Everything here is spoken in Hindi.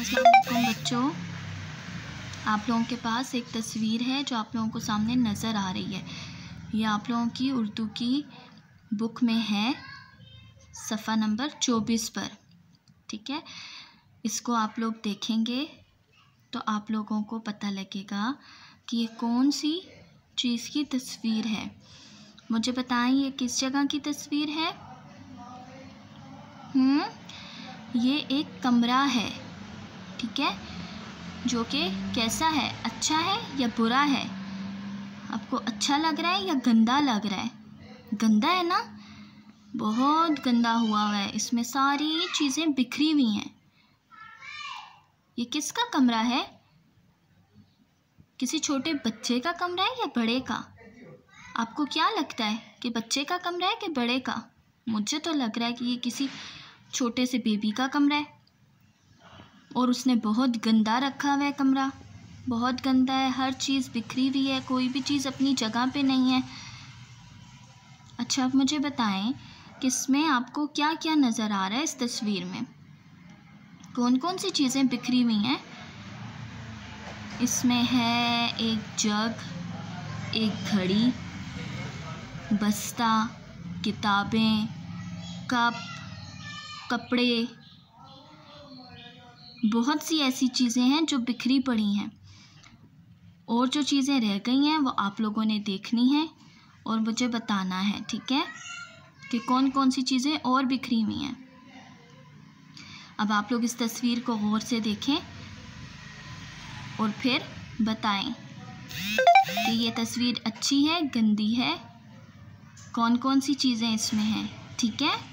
अस्सलाम वालेकुम बच्चों, आप लोगों के पास एक तस्वीर है जो आप लोगों को सामने नज़र आ रही है। ये आप लोगों की उर्दू की बुक में है, सफ़ा नंबर 24 पर। ठीक है, इसको आप लोग देखेंगे तो आप लोगों को पता लगेगा कि ये कौन सी चीज़ की तस्वीर है। मुझे बताएं, ये किस जगह की तस्वीर है? ये एक कमरा है, ठीक है, जो कि कैसा है, अच्छा है या बुरा है? आपको अच्छा लग रहा है या गंदा लग रहा है? गंदा है ना, बहुत गंदा हुआ है, इसमें सारी चीज़ें बिखरी हुई हैं। ये किसका कमरा है? किसी छोटे बच्चे का कमरा है या बड़े का? आपको क्या लगता है कि बच्चे का कमरा है कि बड़े का? मुझे तो लग रहा है कि ये किसी छोटे से बेबी का कमरा है और उसने बहुत गंदा रखा हुआ है कमरा, बहुत गंदा है, हर चीज़ बिखरी हुई है, कोई भी चीज़ अपनी जगह पे नहीं है। अच्छा, आप मुझे बताएं कि इसमें आपको क्या क्या नज़र आ रहा है? इस तस्वीर में कौन कौन सी चीज़ें बिखरी हुई हैं? इसमें है एक जग, एक घड़ी, बस्ता, किताबें, कप, कपड़े, बहुत सी ऐसी चीज़ें हैं जो बिखरी पड़ी हैं। और जो चीज़ें रह गई हैं वो आप लोगों ने देखनी है और मुझे बताना है, ठीक है, कि कौन कौन सी चीज़ें और बिखरी हुई हैं। अब आप लोग इस तस्वीर को गौर से देखें और फिर बताएं कि ये तस्वीर अच्छी है, गंदी है, कौन कौन सी चीज़ें इसमें हैं, ठीक है।